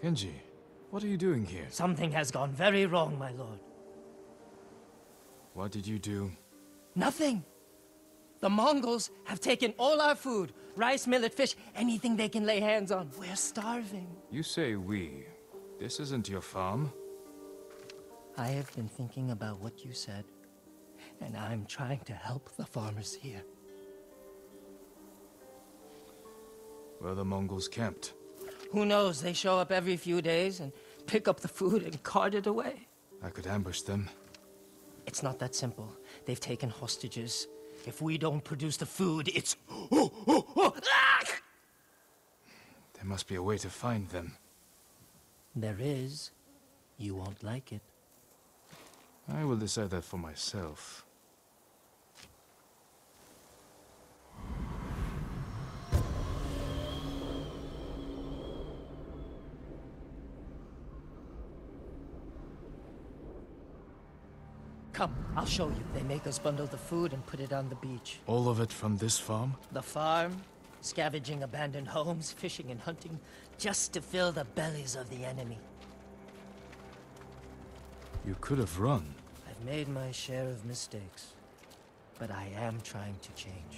Kenji, what are you doing here? Something has gone very wrong, my lord. What did you do? Nothing. The Mongols have taken all our food. Rice, millet, fish, anything they can lay hands on. We're starving. You say we. This isn't your farm. I have been thinking about what you said, and I'm trying to help the farmers here. Where are the Mongols camped? Who knows? They show up every few days and pick up the food and cart it away. I could ambush them. It's not that simple. They've taken hostages. If we don't produce the food, it's... There must be a way to find them. There is. You won't like it. I will decide that for myself. Come, I'll show you. They make us bundle the food and put it on the beach. All of it from this farm? The farm, scavenging abandoned homes, fishing and hunting, just to fill the bellies of the enemy. You could have run. I've made my share of mistakes, but I am trying to change.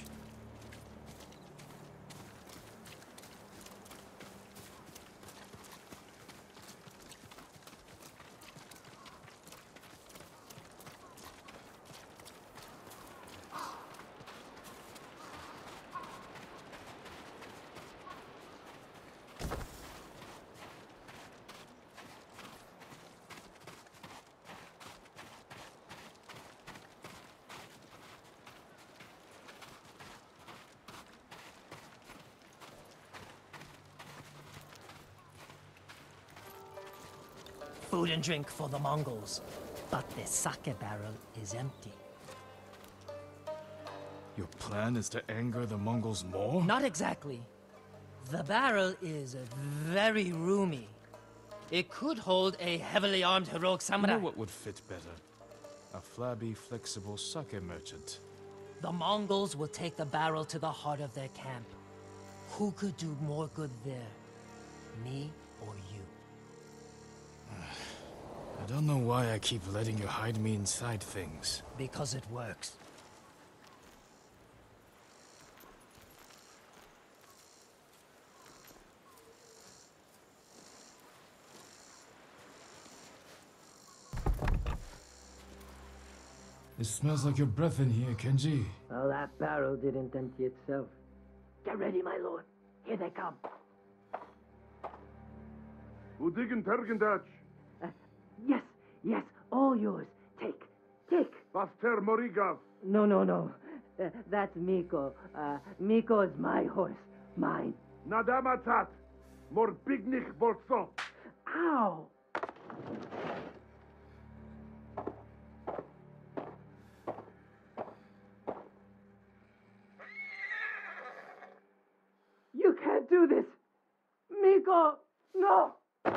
Food and drink for the Mongols, but the sake barrel is empty. Your plan is to anger the Mongols more? Not exactly. The barrel is very roomy. It could hold a heavily armed heroic You samurai. know what would fit better? A flabby, flexible sake merchant. The Mongols will take the barrel to the heart of their camp. Who could do more good there? Me or you? I don't know why I keep letting you hide me inside things. Because it works. It smells like your breath in here, Kenji. Well, that barrel didn't empty itself. Get ready, my lord. Here they come. Udigen Tergendach. Yes, yes, all yours. Take. Vaster Morigav. No. That's Miko. Miko is my horse. Mine. Nadamatat. Morbignig Bolso. Ow! You can't do this! Miko! No!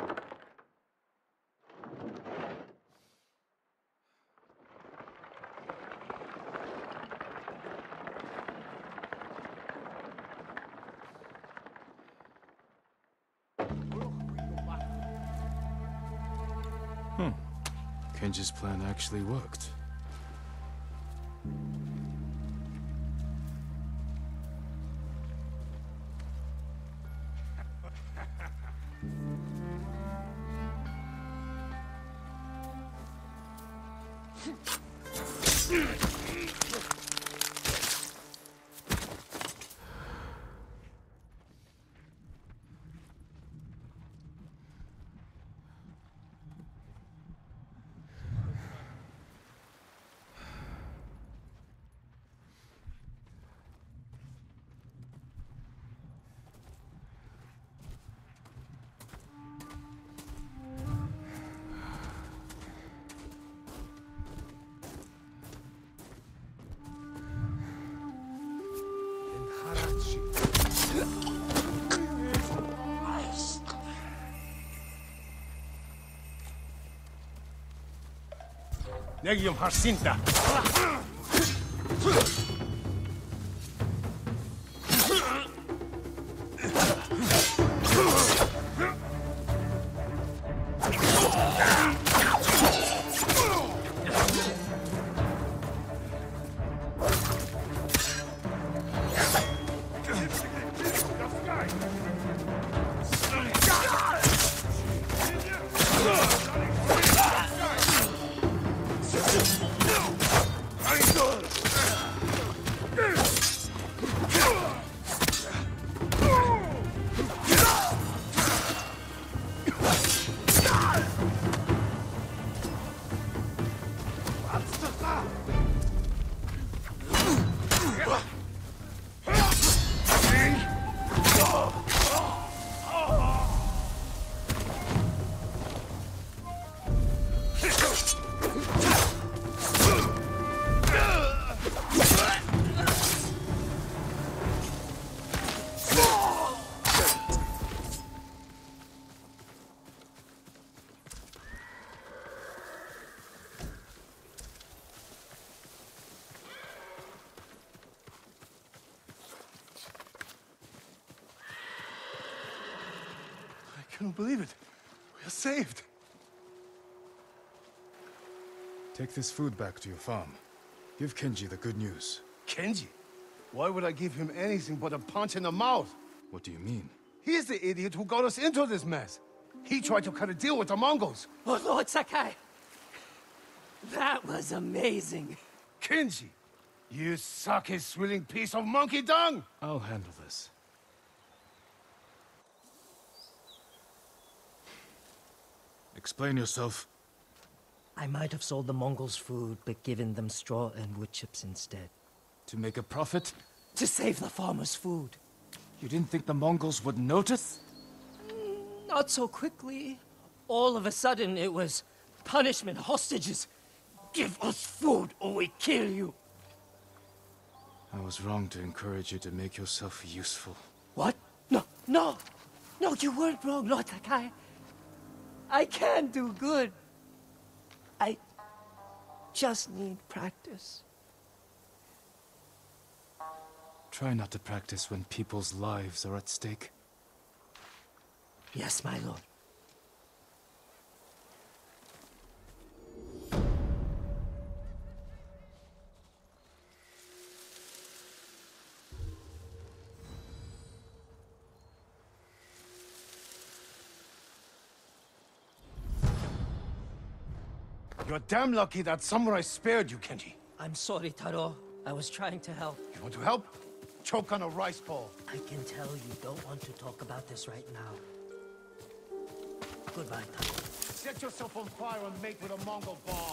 Kenji's plan actually worked. Negium Harsinta. cannot believe it. We are saved. Take this food back to your farm. Give Kenji the good news. Kenji? Why would I give him anything but a punch in the mouth? What do you mean? He's the idiot who got us into this mess. He tried to cut a deal with the Mongols. Oh, Lord Sakai! That was amazing! Kenji, you sake-swilling piece of monkey dung! I'll handle this. Explain yourself. I might have sold the Mongols food, but given them straw and wood chips instead. To make a profit? To save the farmers' food. You didn't think the Mongols would notice? Not so quickly. All of a sudden, it was punishment, hostages. Give us food or we kill you. I was wrong to encourage you to make yourself useful. What? No, no! No, you weren't wrong, Lord Sakai. I can do good. I just need practice. Try not to practice when people's lives are at stake. Yes, my lord. You're damn lucky that samurai spared you, Kenji. I'm sorry, Taro. I was trying to help. You want to help? Choke on a rice ball. I can tell you don't want to talk about this right now. Goodbye, Taro. Set yourself on fire and make with a Mongol bomb.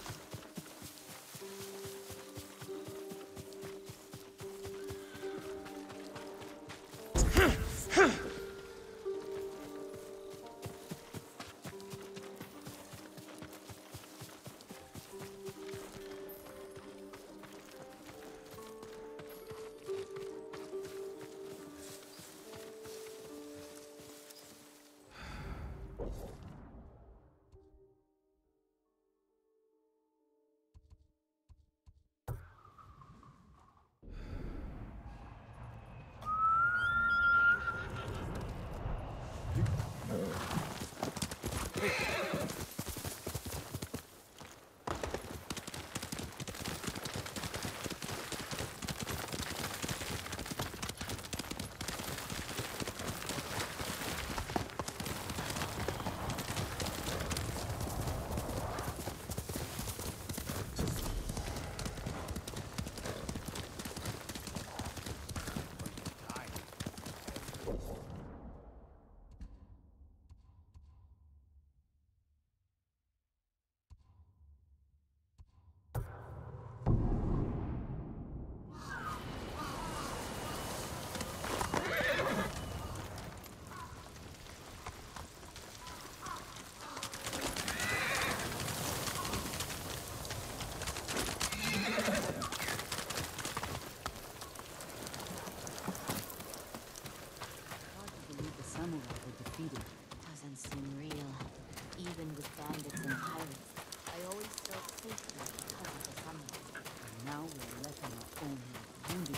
Doesn't seem real. Even with bandits and pirates, I always felt safer because of the samurai. And now we're left on our own, wounded.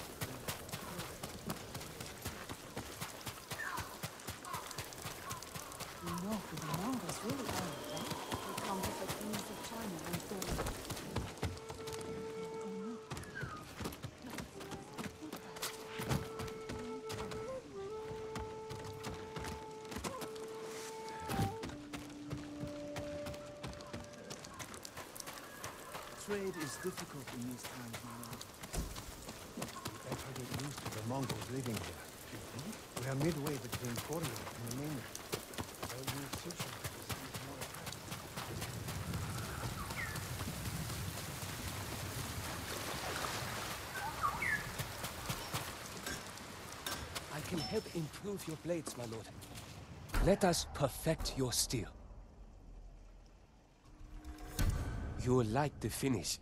You know who the Mongols really are, right? They conquered the kings of China and Thor. Trade is difficult in these times, my lord. Better get used to the Mongols living here. We are midway between Korea and the mainland. They'll use sushi to seize more attacks. I can help improve your blades, my lord. Let us perfect your steel. You'll like the finish.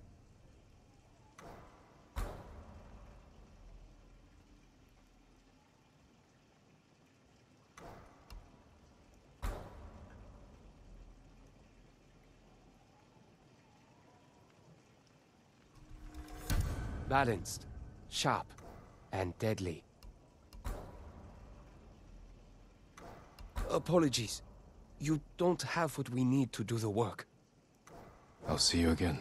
Balanced, sharp, and deadly. Apologies. You don't have what we need to do the work. I'll see you again.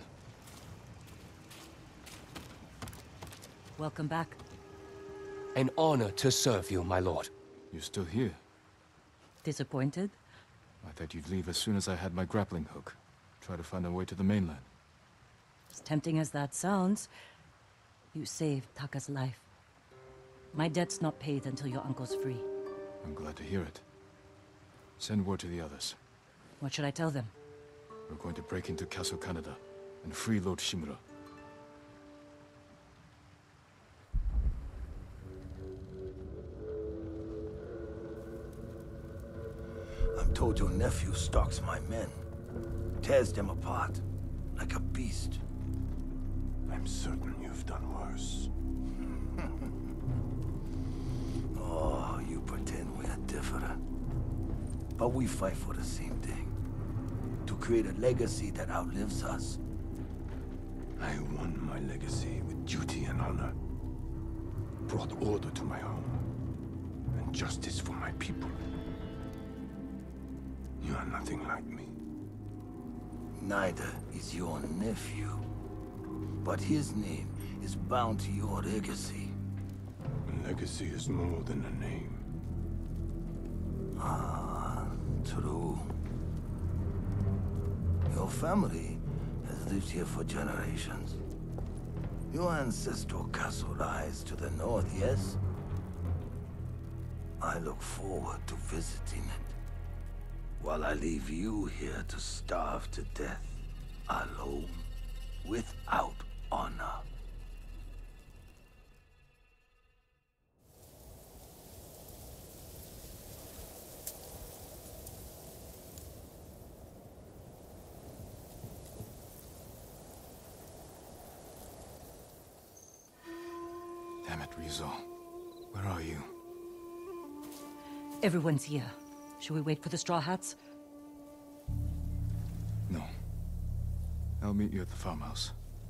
Welcome back. An honor to serve you, my lord. You're still here? Disappointed? I thought you'd leave as soon as I had my grappling hook. Try to find a way to the mainland. As tempting as that sounds, you saved Taka's life. My debt's not paid until your uncle's free. I'm glad to hear it. Send word to the others. What should I tell them? We're going to break into Castle Kaneda and free Lord Shimura. I'm told your nephew stalks my men. Tears them apart, like a beast. I'm certain you've done worse. Oh, you pretend we're different. But we fight for the same thing. To create a legacy that outlives us. I won my legacy with duty and honor. Brought order to my home. And justice for my people. You are nothing like me. Neither is your nephew. But his name is bound to your legacy. A legacy is more than a name. Ah, true. Your family has lived here for generations. Your ancestral castle lies to the north, yes? I look forward to visiting it. While I leave you here to starve to death, alone, without honor. Damn it, Rizal. Where are you? Everyone's here. Should we wait for the Straw Hats? No. I'll meet you at the farmhouse.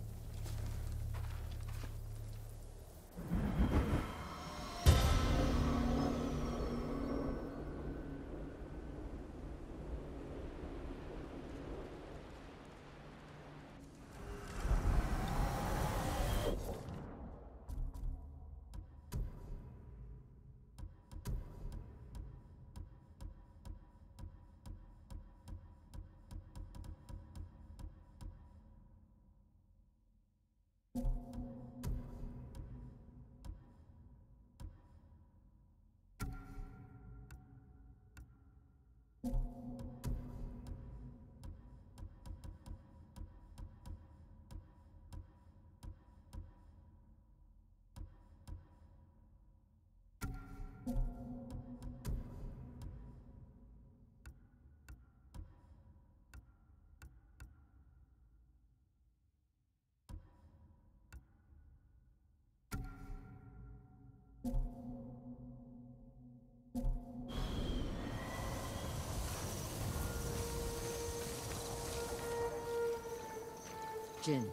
Jin,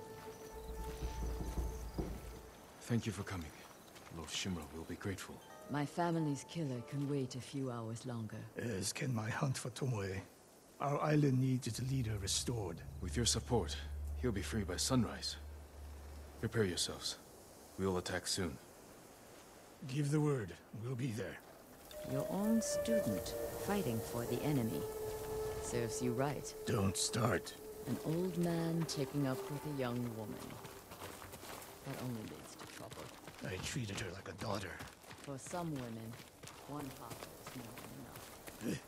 Thank you for coming. Lord Shimura will be grateful. my family's killer can wait a few hours longer. As can my hunt for Tomoe. Our island needs its leader restored. With your support, he'll be free by sunrise. Prepare yourselves. We'll attack soon. Give the word. We'll be there. Your own student, fighting for the enemy. Serves you right. Don't start. An old man taking up with a young woman. That only leads to trouble. I treated her like a daughter. For some women, one father is more than enough.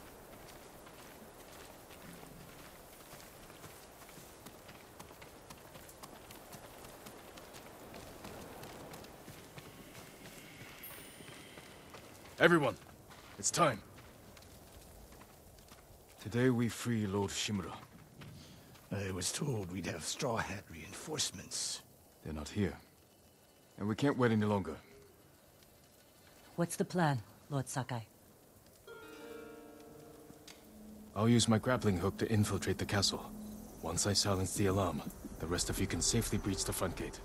Everyone, it's time. Today we free Lord Shimura. I was told we'd have Straw Hat reinforcements. They're not here. And we can't wait any longer. What's the plan, Lord Sakai? I'll use my grappling hook to infiltrate the castle. Once I silence the alarm, the rest of you can safely breach the front gate.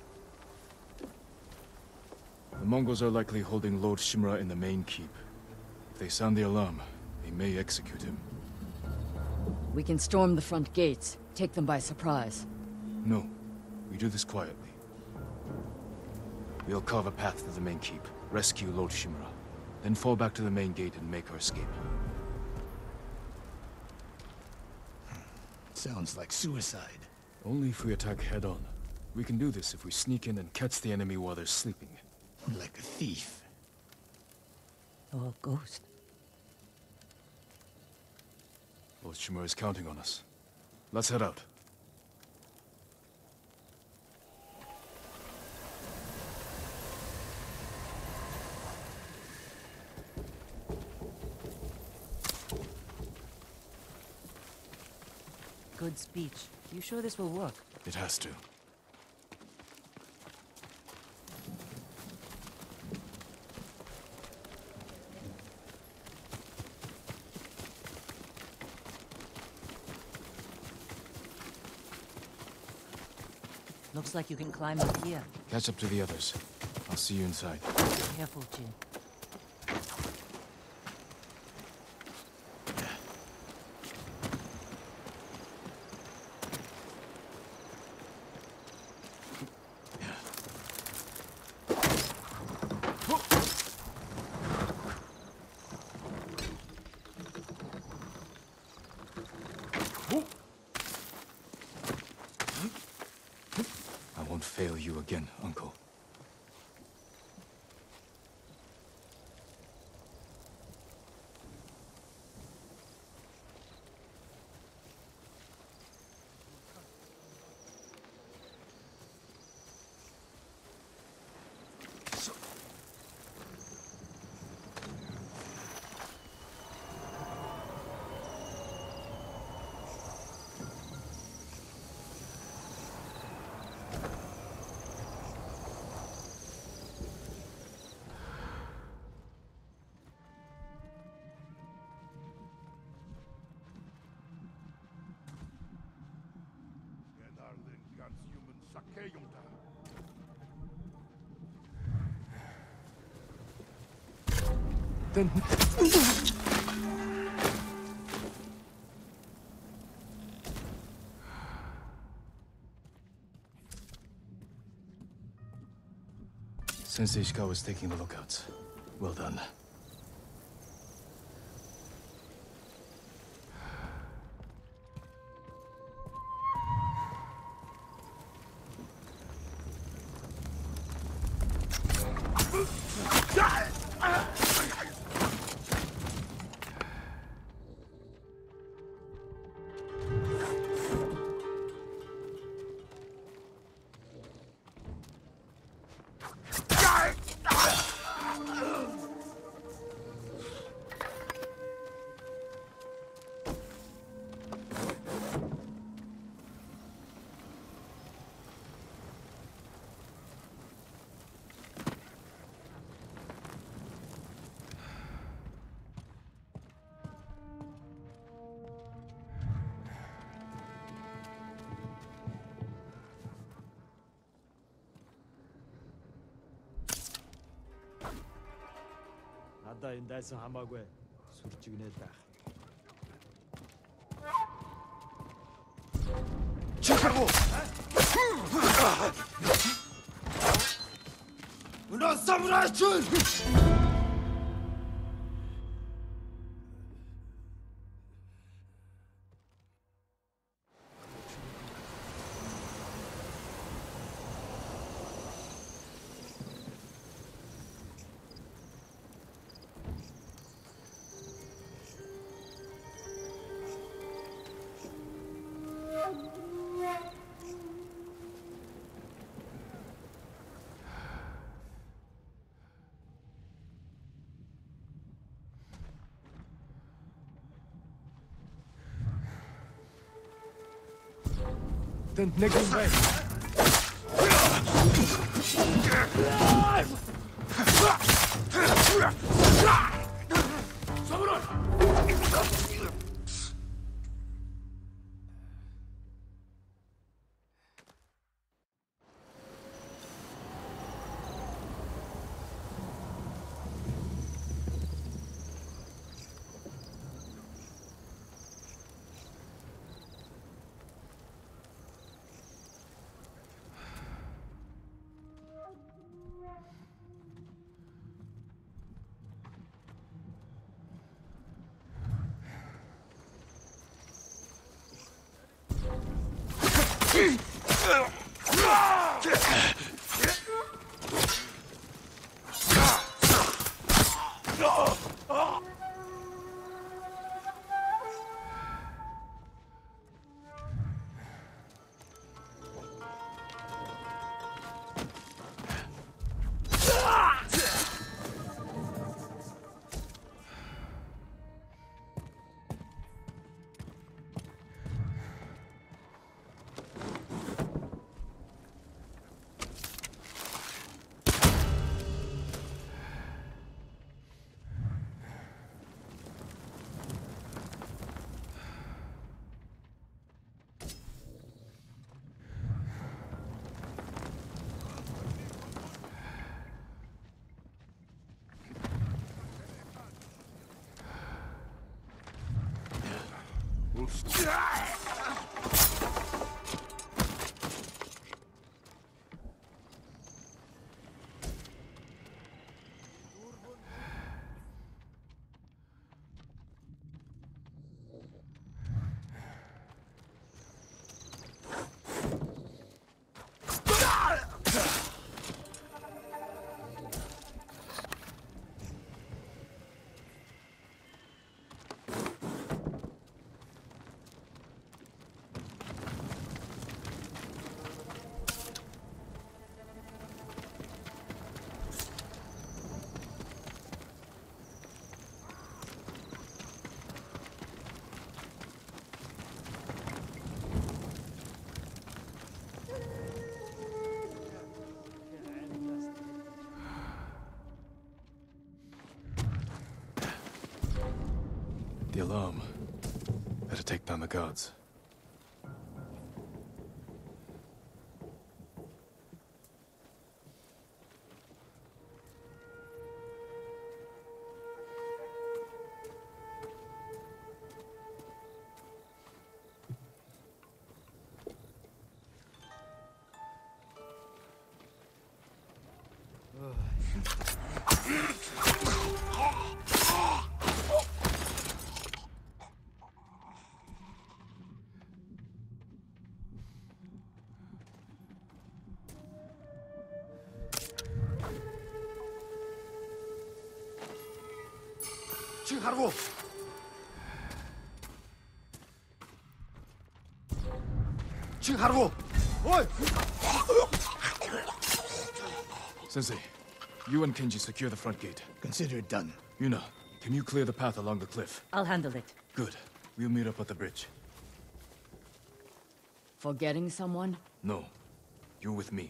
The Mongols are likely holding Lord Shimura in the main keep. If they sound the alarm, They may execute him. We can storm the front gates, take them by surprise. No. We do this quietly. We'll carve a path to the main keep, rescue Lord Shimura, then fall back to the main gate and make our escape. Sounds like suicide. Only if we attack head-on. We can do this if we sneak in and catch the enemy while they're sleeping. Like a thief. Or a ghost. Lord Shimura is counting on us. Let's head out. Good speech. You sure this will work? It has to. Looks like you can climb up here. Catch up to the others. I'll see you inside. Careful, Jin. I won't fail you again, Uncle. Then... Sensei Ishikawa's taking the lookouts. Well done. надаа энэ дайсан хамаагүй сүрчигнээд байх. Чикаго! Уна самурайчун! Then next way. The alarm. Better take down the guards. 칭하르고! 칭하르고! Oi! Sensei, you and Kenji secure the front gate. Consider it done. Yuna, can you clear the path along the cliff? I'll handle it. Good. We'll meet up at the bridge. Forgetting someone? No. You're with me.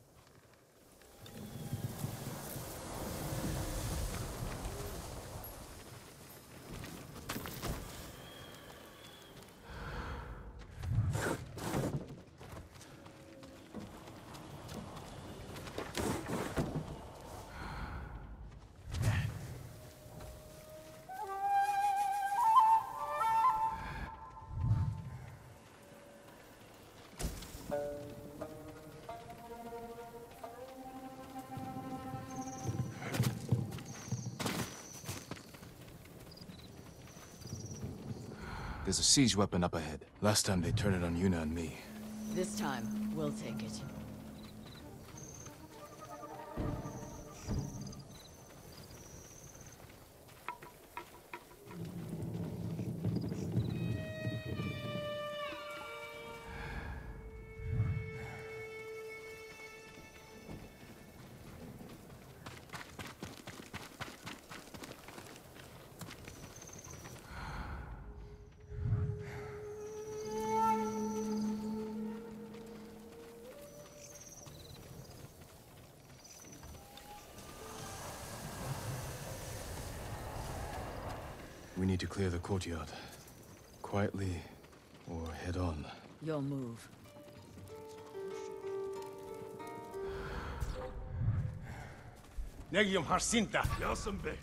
There's a siege weapon up ahead. Last time they turned it on Yuna and me. This time, we'll take it. We need to clear the courtyard. Quietly, or head on. Your move. Negium Harsinta! Yasambe.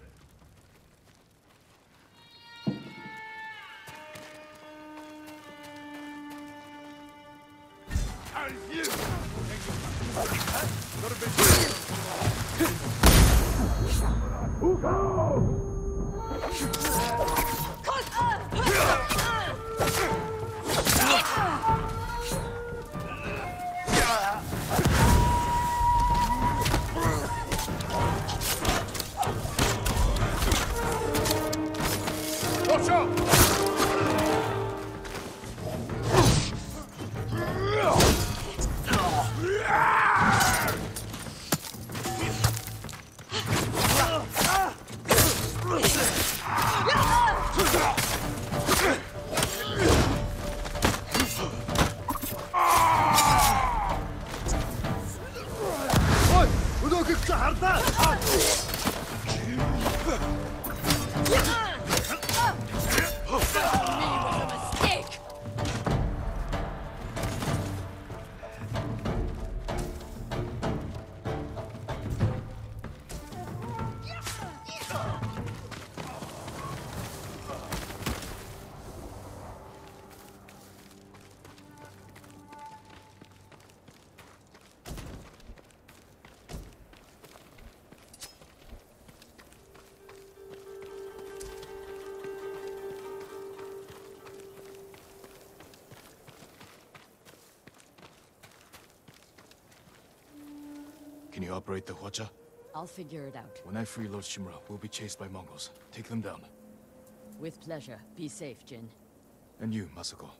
Can you operate the Hwacha? I'll figure it out. When I free Lord Shimura, we'll be chased by Mongols. Take them down. With pleasure. Be safe, Jin. And you, Masako.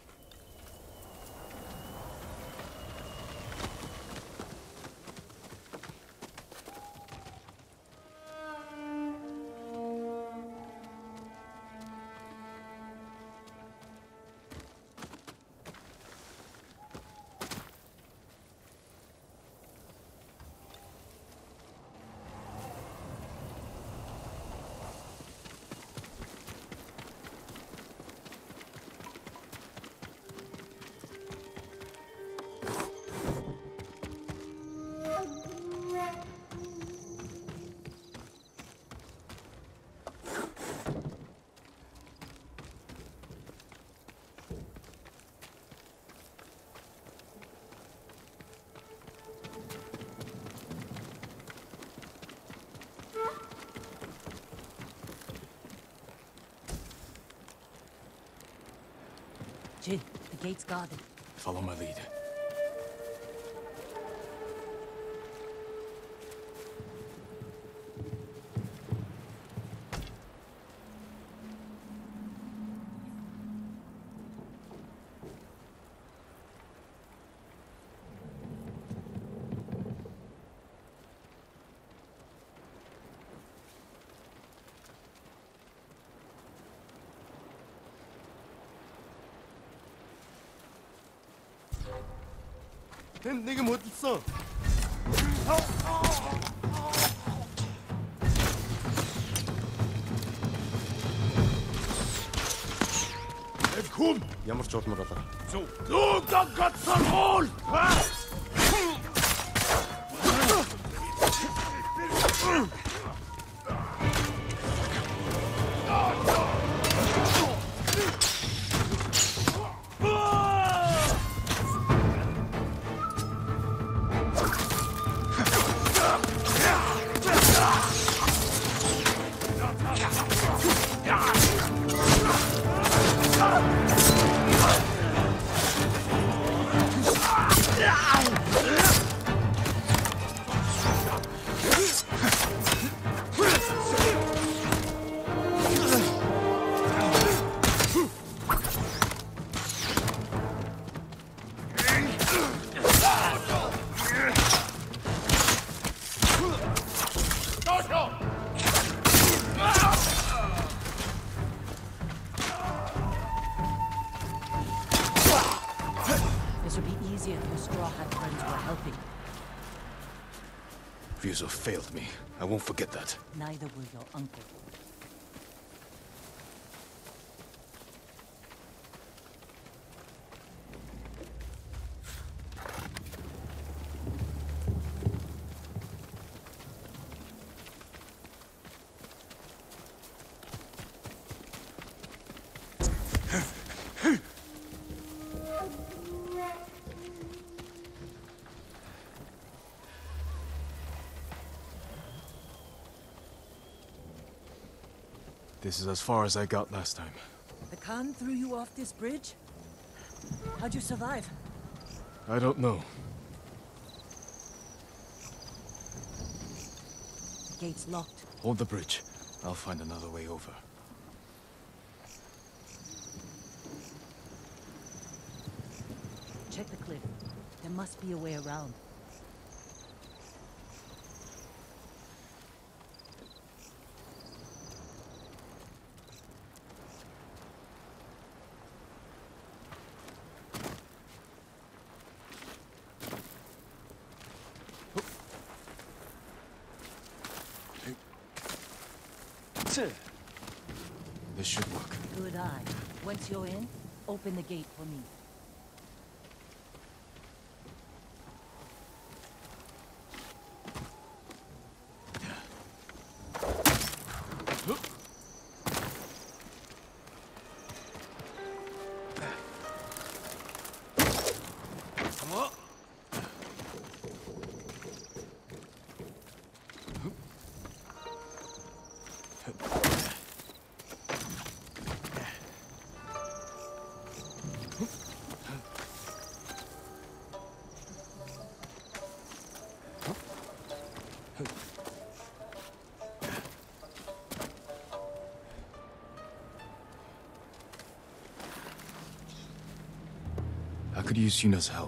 Jin, the gate's guarded. Follow my lead. 내가 못 있어. Kom! Ямар ч улмаар болоо. Look, I've got some hole! This would be easier if your Straw Hat friends were helping. Ryuzo failed me. I won't forget that. Neither will your uncle. This is as far as I got last time. The Khan threw you off this bridge? How'd you survive? I don't know. The gate's locked. Hold the bridge. I'll find another way over. Check the cliff. There must be a way around. This should work. Good eye. Once you're in, open the gate for me. I could use Yuna's help.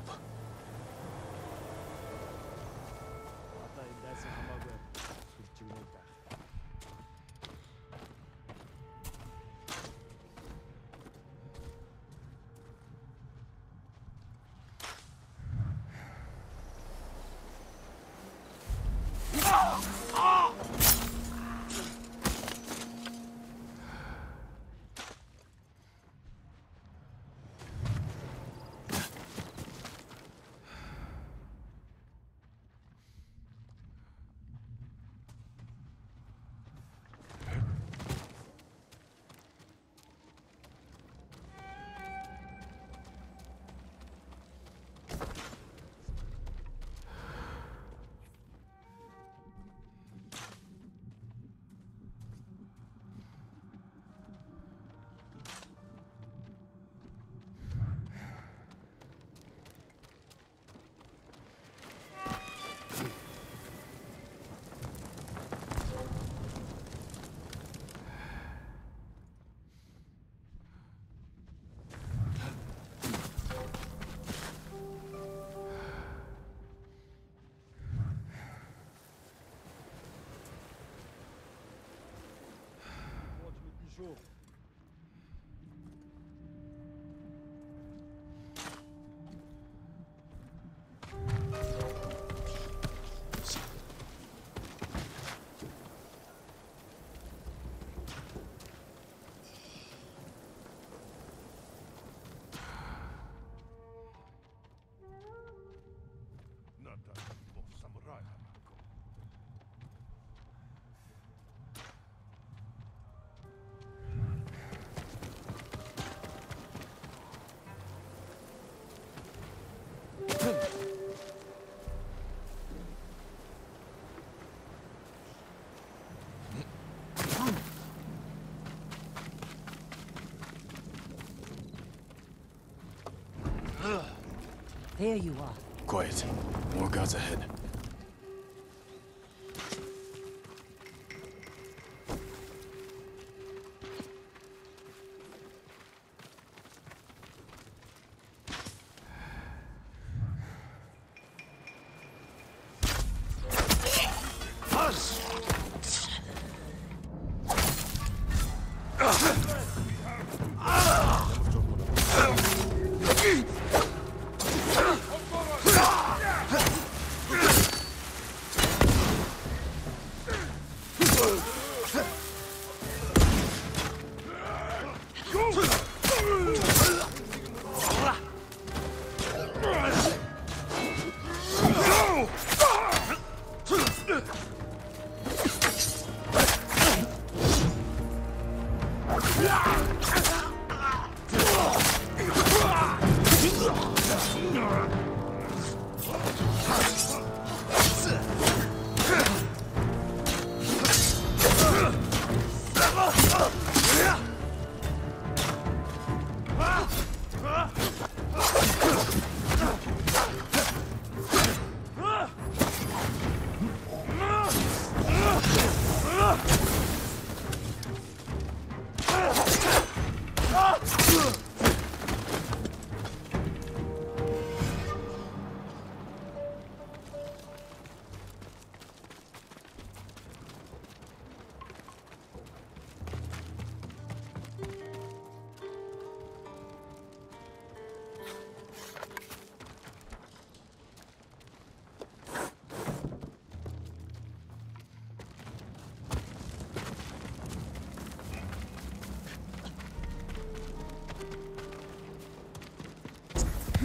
There you are. Quiet. More guards ahead.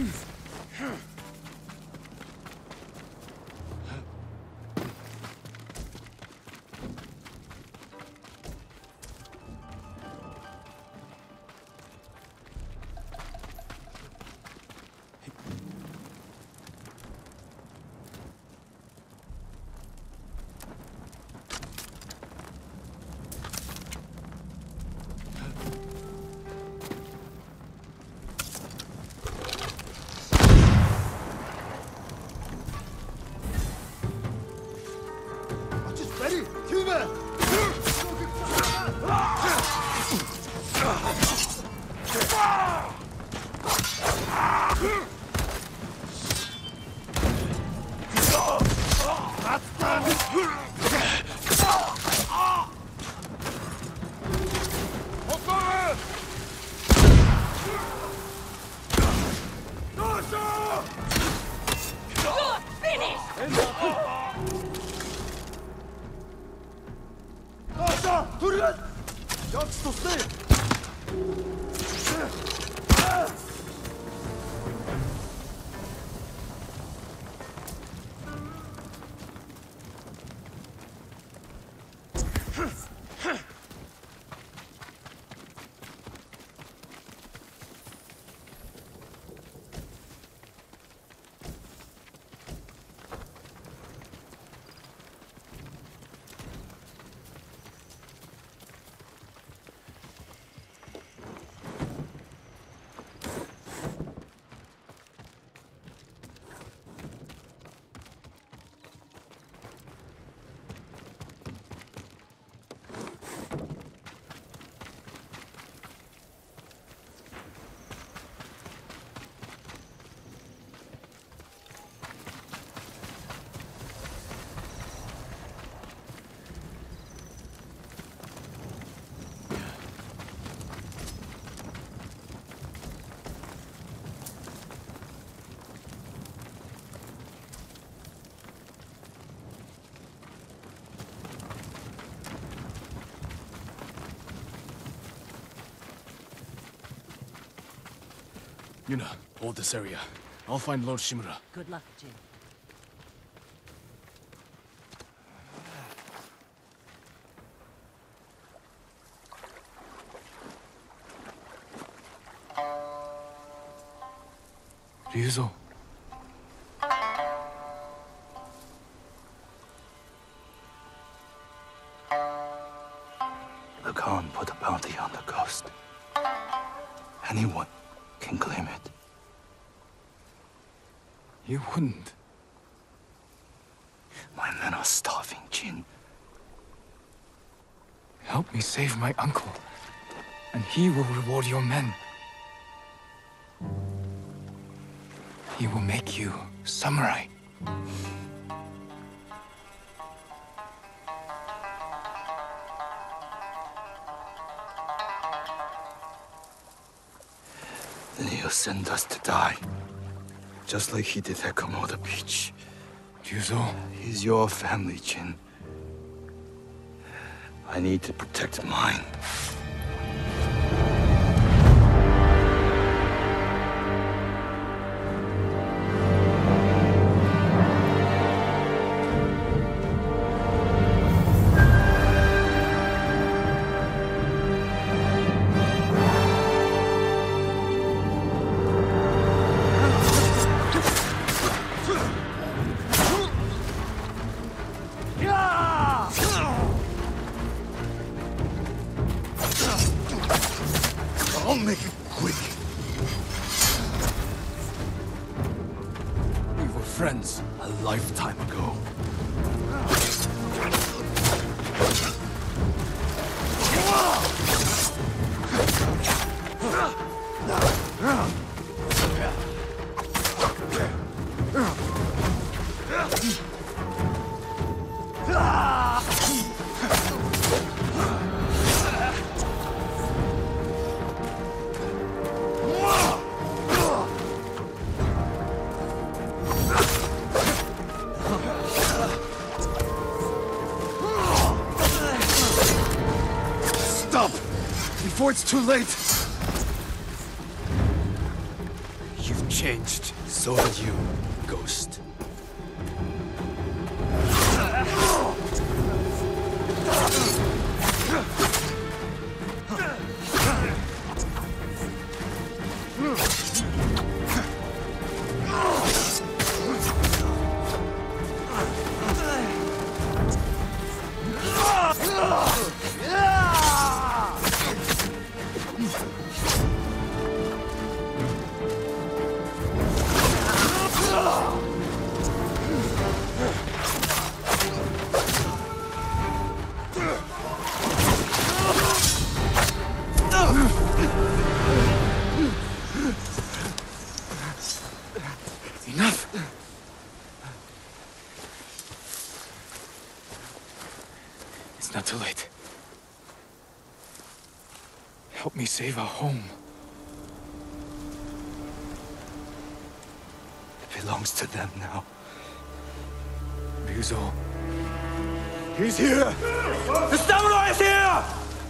Yuna, hold this area. I'll find Lord Shimura. Good luck, Jin. Ryuzo. The Khan put a bounty on the ghost. Anyone can claim it. You wouldn't. My men are starving, Jin. Help me save my uncle, and he will reward your men. He will make you samurai. Then he'll send us to die. Just like he did at Komoda Beach. Ryuzo. He's your family, Jin. I need to protect mine. I'll make it quick. We were friends a lifetime ago. Stop! Before it's too late! You've changed. So are you, Ghost. Enough! It's not too late. Help me save our home. It belongs to them now. Ryuzo. He's here! The samurai is here!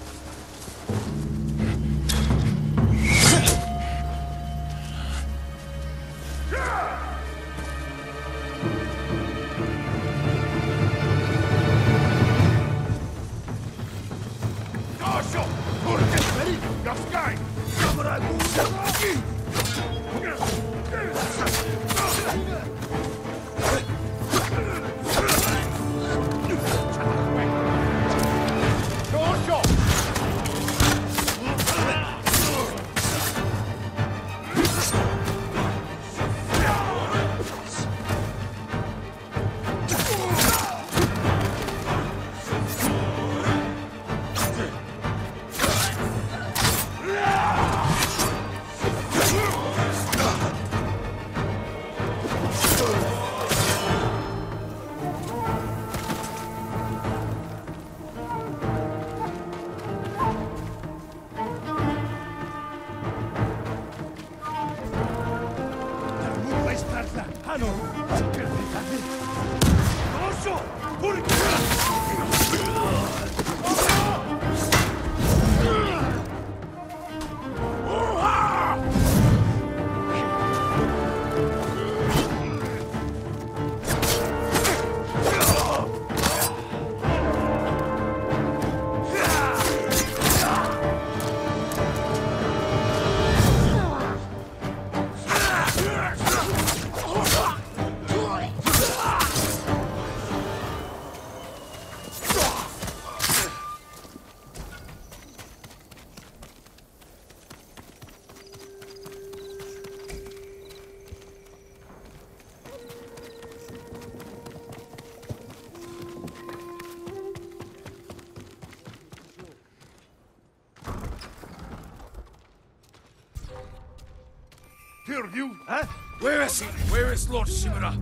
You? Huh? Where is he? Where is Lord Shimura?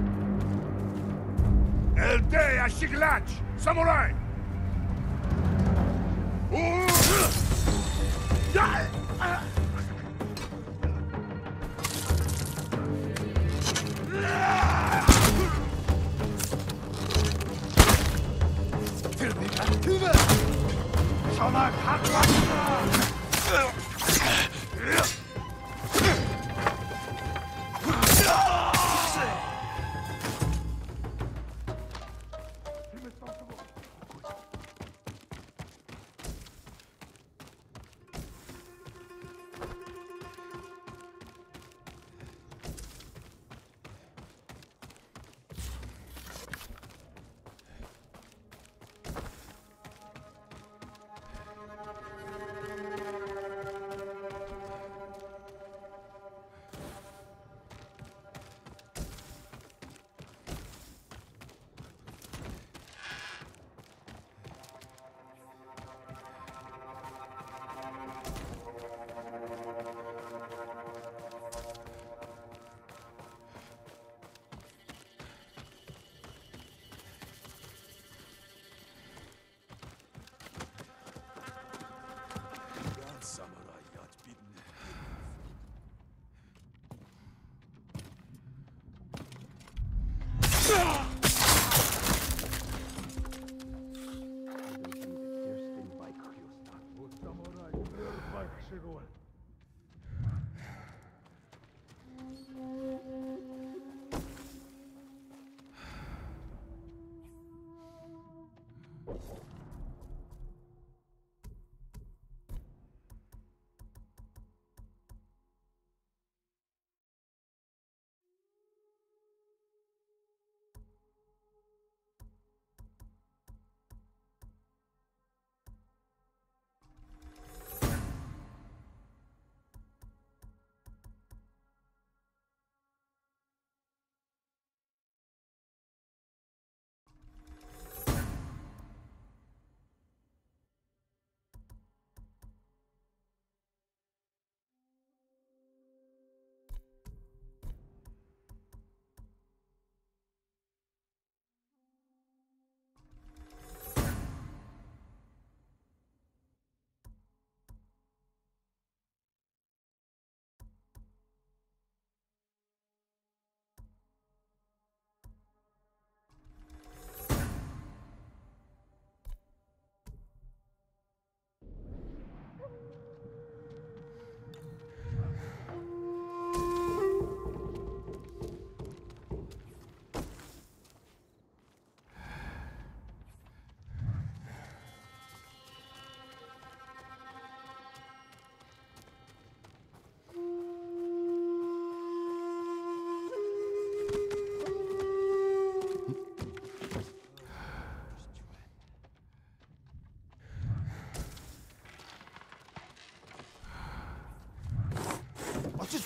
El Day Ashiglach! Samurai!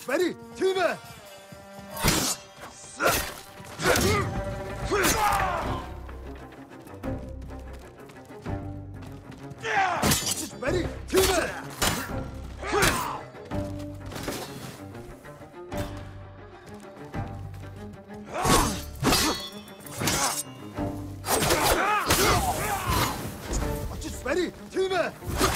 Ready, Tima! Ready, Tima! Ready, Tima!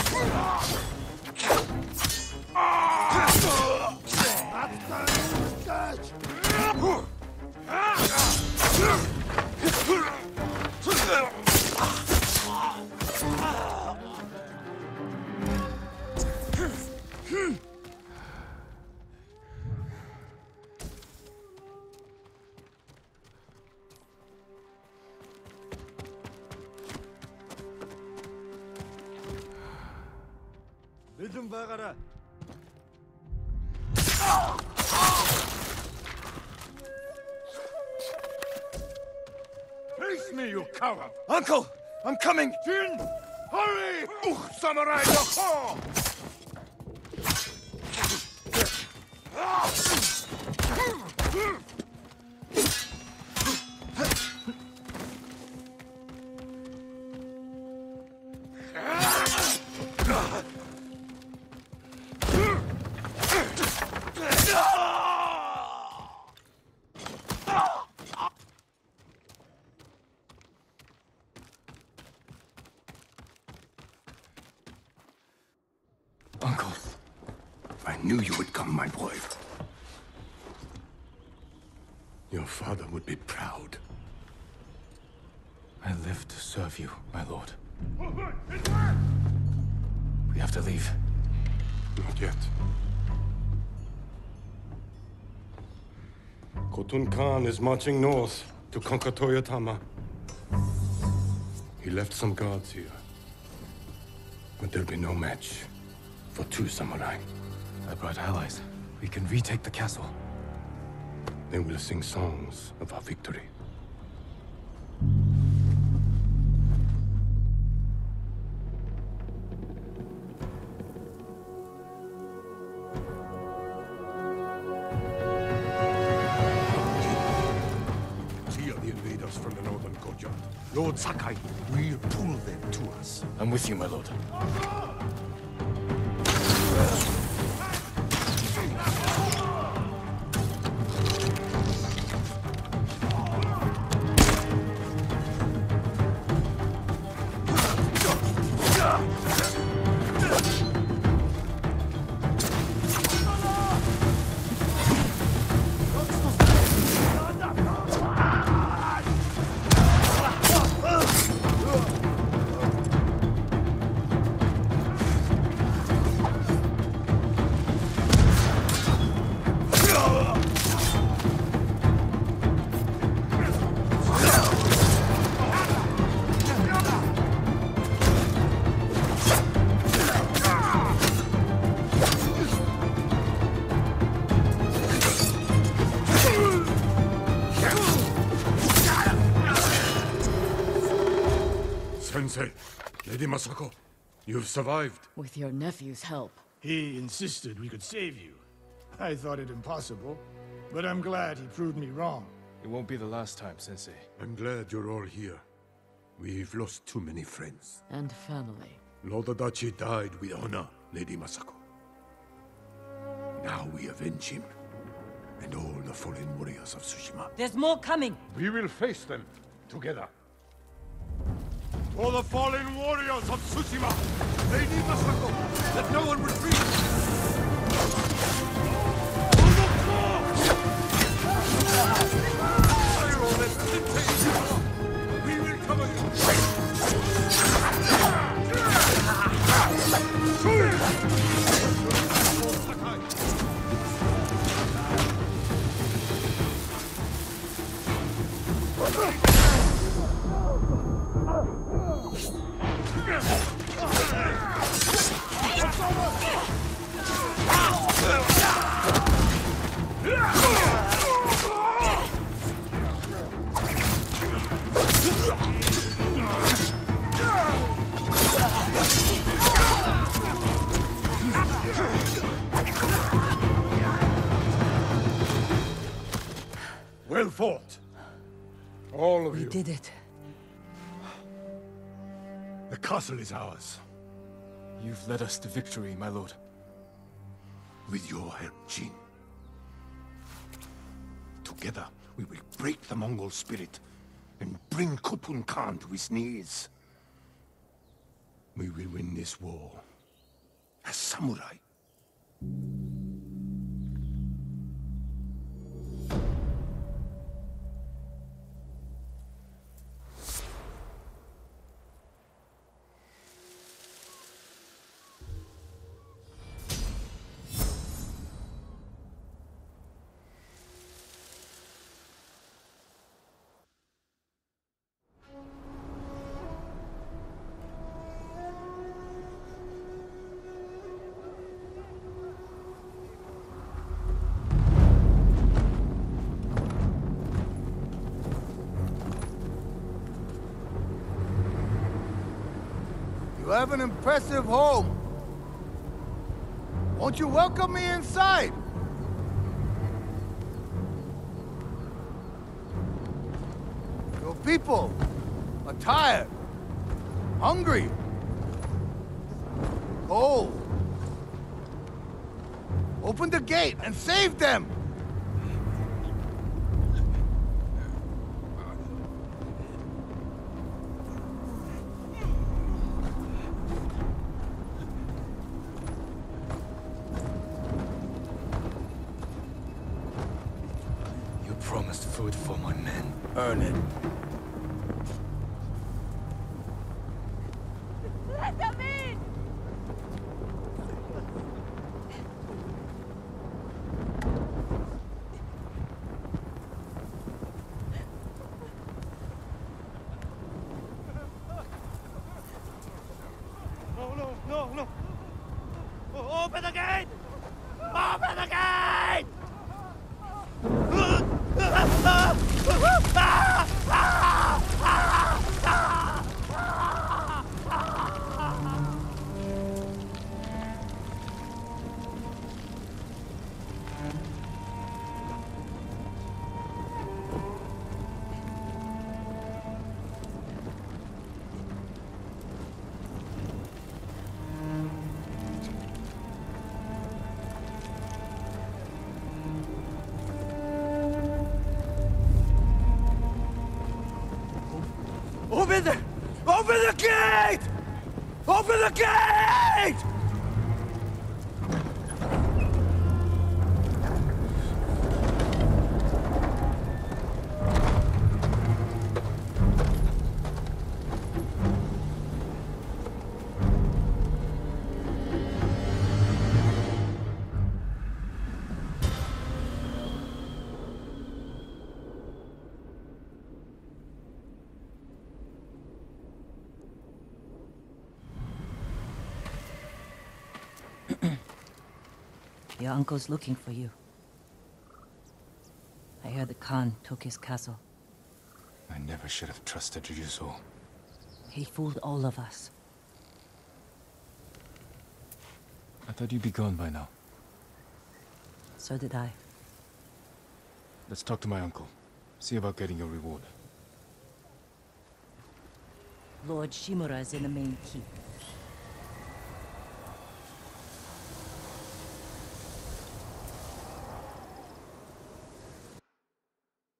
리듬 박아라. Face me, you coward! Uncle, I'm coming. Jin! Hurry! Samurai, your call! Uncle, I knew you would come, my boy. Your father would be proud. I live to serve you, my lord. We have to leave. Not yet. Khotun Khan is marching north to conquer Toyotama. He left some guards here. But there'll be no match for 2 samurai. I brought allies. We can retake the castle. They will sing songs of our victory. See the invaders from the northern courtyard. Lord Sakai will pull them to us. I'm with you, my lord. Sensei, Lady Masako, you've survived. With your nephew's help. He insisted we could save you. I thought it impossible, but I'm glad he proved me wrong. It won't be the last time, Sensei. I'm glad you're all here. We've lost too many friends. And family. Lord Adachi died with honor, Lady Masako. Now we avenge him, and all the fallen warriors of Tsushima. There's more coming! We will face them, together. For the fallen warriors of Tsushima, Lady Masako, let no one retreat! On the floor! Fire all that stinking! We will cover you! Well fought. All of you. We did it. The castle is ours. You've led us to victory, my lord. With your help, Jin. Together, we will break the Mongol spirit and bring Khotun Khan to his knees. We will win this war as samurai. You have an impressive home. Won't you welcome me inside? Your people are tired, hungry, cold. Open the gate and save them! Promised food for my men. Earn it. Let them in! No! Open the gate! Open the gate! Open the gate! Open the gate! Your uncle's looking for you. I heard the Khan took his castle. I never should have trusted Ryuzo. He fooled all of us. I thought you'd be gone by now. So did I. Let's talk to my uncle. See about getting your reward. Lord Shimura is in the main keep.